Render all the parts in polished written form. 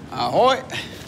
Ahoy!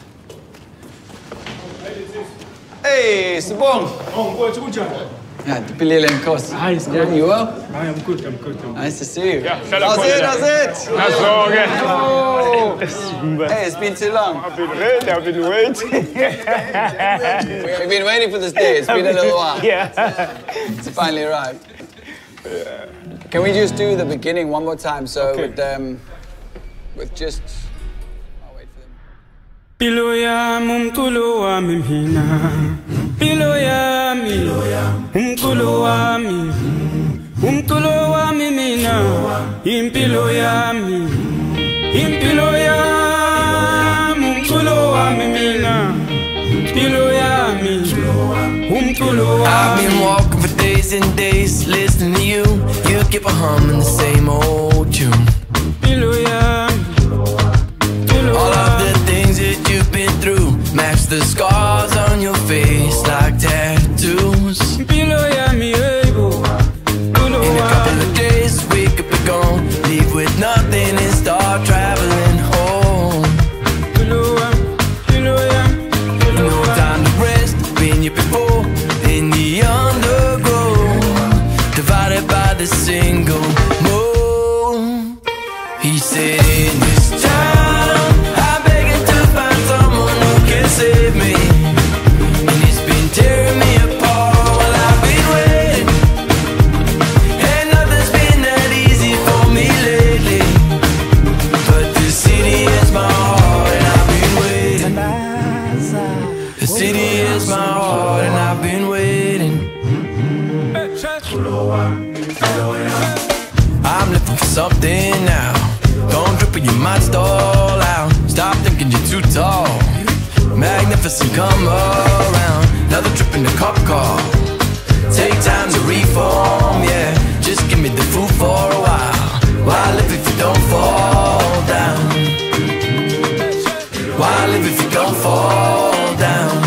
Hey, Sabong! Oh, what's good, Yeah, the Pilil and Kos. Hi, Yeah, you well? I am good, I'm good. Nice to see you. Ja, That's it! Oh. Hey, it's been too long. I've been waiting. We've been waiting for this day. It's been a little while. Yeah. It's finally arrived. Can we just do the beginning one more time? So Okay. with just... I'll wait for them. Piloya mumkulo wa mimhina. Piloya mi. Umkulo wa mi. Umkulo wa mimina. Impiloya mi. Impiloya mumkulo wa mimina. Piloya mi. Umkulo wa. I've been walking for days and days listening to you. You keep a humming the same old tune. Piloya mi. All of the things that you've been through match the scars on your face like tattoos. Piloya mi ebo. In a couple of days we could be gone, leave with nothing and start traveling home. No time to rest, been here before, in the undergrowth, divided by the single mode. He said in this town, I'm begging to find someone who can save me, and it's been tearing me apart while I've been waiting, and nothing's been that easy for me lately, but the city is my heart and I've been waiting. The city is my heart and I've been waiting. I'm looking for something now. Don't drip or you might stall out. Stop thinking you're too tall. Magnificent, come around. Another trip in the cop car. Take time to reform, yeah. Just give me the food for a while. Why live if you don't fall down? Why live if you don't fall down?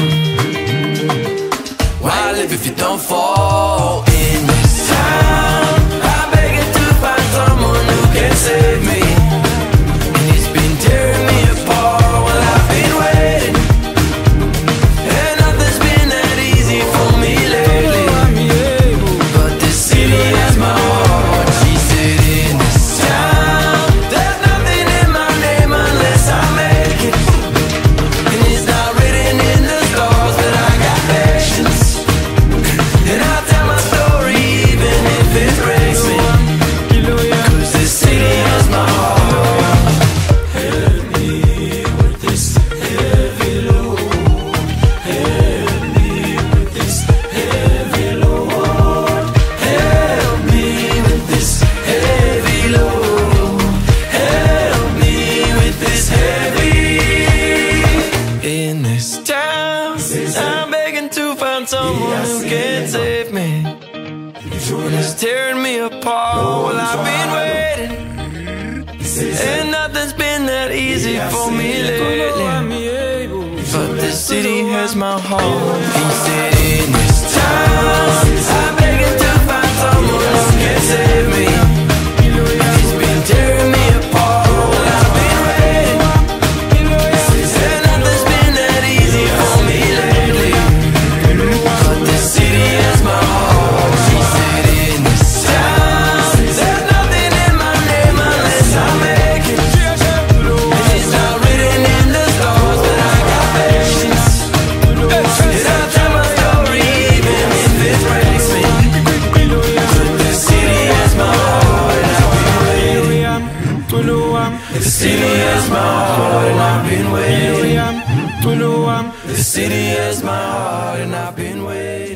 Why live if you don't fall in this town? I'm begging to find someone who can save me, and it's been tearing me apart while I've been waiting, and nothing's been that easy for me lately, but this city has my heart. She said in this town, there's nothing in my name unless I make it, and it's not written in the stars that I got patience, and I'll tell my story even if it breaks me, 'cause this city has my heart. Help me with this heavy load. Help me with this heavy load. Help me with this heavy load. Help me with this heavy. In this town, I'm begging to find someone who can save me. And it's tearing me apart while I've been waiting, and nothing's been that easy for me lately, but this city has my heart. He said in this town, I'm begging to find someone who can save me, and it's been tearing me apart while I've been waiting, and nothing's been that easy for me lately, but this city has my heart. She said in this town, there's nothing in my name unless I make it, and it's not written in the stars that I got patience, and I'll tell my story even if it breaks me, but this city has my heart and I've been waiting. The city has my heart and I've been waiting. The city has my heart and I've been waiting.